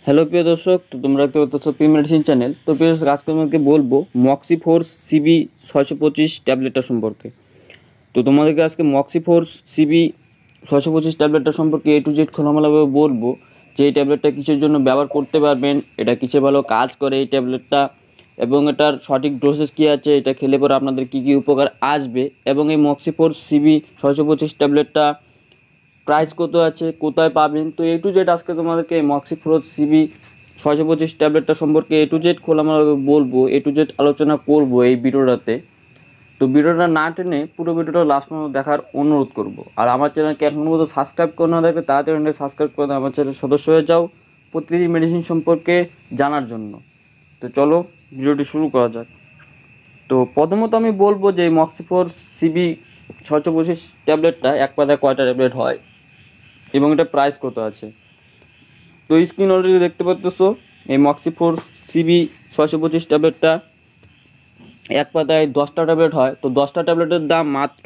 Hello প্রিয় দর্শক, তো তোমরা দেখতে পাচ্ছ পি মেডিসিন চ্যানেল। তো প্রিয় দর্শক, আজকে তোমাকে বলবো মক্সিফোর্স সিবি 625 ট্যাবলেটটা সম্পর্কে। তো তোমাদেরকে আজকে মক্সিফোর্স সিবি 625 ট্যাবলেটটা সম্পর্কে এ টু জেড খোলামেলাভাবে বলবো যে এই ট্যাবলেটটা কিসের জন্য ব্যবহার করতে পারবেন, এটা কিসে ভালো কাজ করে এই ট্যাবলেটটা, এবং এটার সঠিক ডোসেস কী আছে, এটা খেলে পরে আপনাদের কী কী উপকার আসবে, এবং এই মক্সিফোর্স সিবি 625 ট্যাবলেটটা প্রাইস কত আছে, কোথায় পাবেন। তো এ টু জেড আজকে তোমাদেরকে মক্সিফোর্স সিবি 625 ট্যাবলেটটা সম্পর্কে এ টু জেড খোলামেলাভাবে বলবো, এ টু জেড আলোচনা করবো এই ভিডিওটাতে। তো ভিডিওটা না টেনে পুরো ভিডিওটা লাস্ট পর্যন্ত দেখার অনুরোধ করব। আর আমার চ্যানেলকে এখন পর্যন্ত সাবস্ক্রাইব করে না দেখবে তাড়াতাড়ি সাবস্ক্রাইব করে আমার চ্যানেল সদস্য হয়ে যাও প্রতিটি মেডিসিন সম্পর্কে জানার জন্য। তো চলো ভিডিওটি শুরু করা যাক। তো প্রথমত আমি বলবো যে মক্সিফোর্স সিবি 625 ট্যাবলেটটা এক পাতায় কয়টা ট্যাবলেট হয় এবং এটা প্রাইস কত আছে। তো স্ক্রিন অলরেডি দেখতে পাচ্ছ, এই মক্সিফোর্স সিবি 625 ট্যাবলেটটা এক পাতায় 10টা ট্যাবলেট হয়। তো 10টা ট্যাবলেটের দাম মাত্র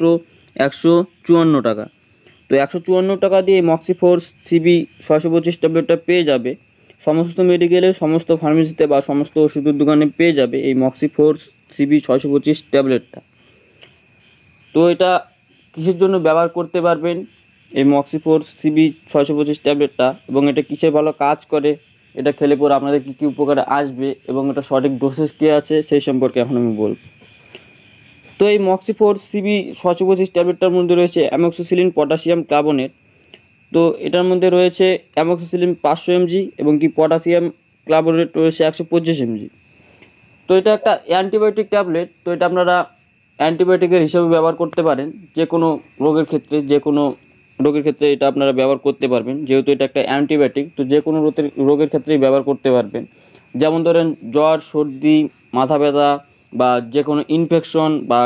154 টাকা। তো 154 টাকা দিয়ে মক্সিফোর্স সিবি 625 ট্যাবলেটটা পেয়ে যাবে সমস্ত মেডিকেলে, সমস্ত ফার্মেসিতে বা সমস্ত ওষুধের দোকানে পেয়ে যাবে এই মক্সিফোর্স সিবি 625 ট্যাবলেটটা। তো এটা কিসের জন্য ব্যবহার করতে পারবেন এই মক্সিফোর্স সিবি 625 ট্যাবলেটটা, এবং এটা কিসের ভালো কাজ করে, এটা খেলে পরে আপনাদের কী কী উপকারে আসবে, এবং এটা সঠিক ডোসেস কী আছে সেই সম্পর্কে এখন আমি বলব। তো এই মক্সিফোর্স সিবি 625 ট্যাবলেটটার মধ্যে রয়েছে অ্যামোক্সিসিলিন পটাশিয়াম কার্বনেট। তো এটার মধ্যে রয়েছে অ্যামোক্সিসিলিন 500 mg এবং কি পটাশিয়াম কার্বনেট রয়েছে 125 mg। তো এটা একটা অ্যান্টিবায়োটিক ট্যাবলেট। তো এটা আপনারা অ্যান্টিবায়োটিকের হিসেবে ব্যবহার করতে পারেন যে কোনো রোগের ক্ষেত্রে এটা আপনারা ব্যবহার করতে পারবেন, যেহেতু এটা একটা অ্যান্টিবায়োটিক। তো যে কোনো রোগের ক্ষেত্রেই ব্যবহার করতে পারবেন। যেমন ধরেন জ্বর, সর্দি, মাথা ব্যথা বা যে কোনো ইনফেকশন বা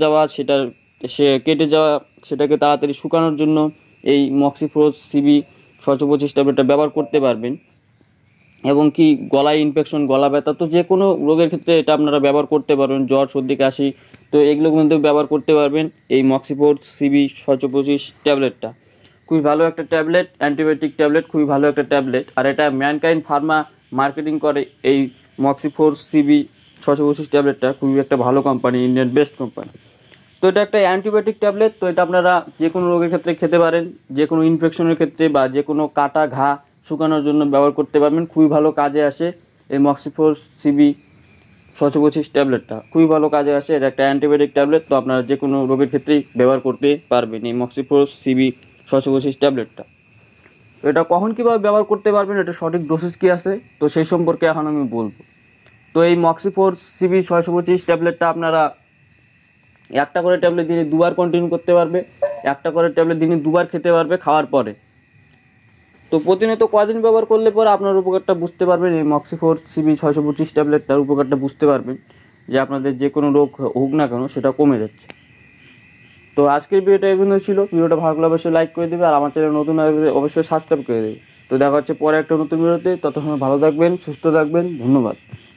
কেটে যাওয়া সেটাকে তাড়াতাড়ি শুকানোর জন্য এই মক্সিফোর্স সিবি 625 ট্যাবলেটটা ব্যবহার করতে পারবেন। এবং কি গলায় ইনফেকশন, গলা ব্যথা, তো যে কোনো রোগের ক্ষেত্রে এটা আপনারা ব্যবহার করতে পারবেন। জ্বর, সর্দি, কাশি, তো এগুলোর মধ্যে ব্যবহার করতে পারবেন এই মক্সিফোর্স সিবি 625 ট্যাবলেটটা। খুবই ভালো একটা ট্যাবলেট, অ্যান্টিবায়োটিক ট্যাবলেট, খুবই ভালো একটা ট্যাবলেট। আর এটা ম্যানকাইন্ড ফার্মা মার্কেটিং করে এই মক্সিফোর্স সিবি 625 ট্যাবলেটটা। খুবই একটা ভালো কোম্পানি, ইন্ডিয়ান বেস্ট কোম্পানি। তো এটা একটা অ্যান্টিবায়োটিক ট্যাবলেট। তো এটা আপনারা যে কোনো রোগের ক্ষেত্রে খেতে পারেন, যে কোনো ইনফেকশনের ক্ষেত্রে বা যে কোনো কাটা ঘা শুকানোর জন্য ব্যবহার করতে পারবেন। খুবই ভালো কাজে আসে এই মক্সিফোর্স সিবি 625 ট্যাবলেটটা, খুবই ভালো কাজে আসে। এটা একটা অ্যান্টিবায়োটিক ট্যাবলেট। তো আপনারা যে কোনো রোগের ক্ষেত্রেই ব্যবহার করতে পারবেন এই মক্সিফোর্স সিবি 625 ট্যাবলেটটা। তো এটা কখন কীভাবে ব্যবহার করতে পারবেন, এটা সঠিক ডোসেস কী আছে, তো সেই সম্পর্কে এখন আমি বলবো। তো এই মক্সিফোর্স সিবি 625 ট্যাবলেটটা আপনারা একটা করে ট্যাবলেট দিনে দুবার কন্টিনিউ করতে পারবে, একটা করে ট্যাবলেট দিনে দুবার খেতে পারবে খাওয়ার পরে। তো প্রতিনিয়ত কদিন ব্যবহার করলে পরে আপনার উপকারটা বুঝতে পারবেন, এই মক্সিফোর্স সিবি 625 ট্যাবলেটটার উপকারটা বুঝতে পারবেন যে আপনাদের যে কোনো রোগ হোক না কেন সেটা কমে যাচ্ছে। তো আজকের ভিডিওটা এই পর্যন্ত ছিল। ভিডিওটা ভালো লাগলে অবশ্যই লাইক করে দেবে, আর আমার চ্যানেল নতুন অবশ্যই সাবস্ক্রাইব করে দেবে। তো দেখা হচ্ছে পরে একটা নতুন ভিডিওতে। ততক্ষণ ভালো থাকবেন, সুস্থ থাকবেন, ধন্যবাদ।